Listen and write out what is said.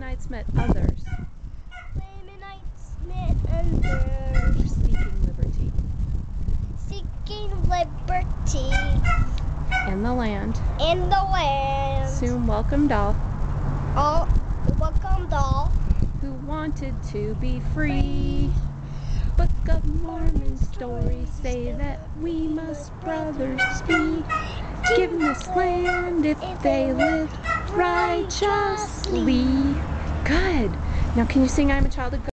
Lamanites met others, Lamanites met others, seeking liberty seeking liberty in the land. in the land. Soon welcomed all Welcomed all who wanted to be free. Book of Mormon stories say that we must brothers be, given this land if they live righteously. Good. Now can you sing I'm a Child of God?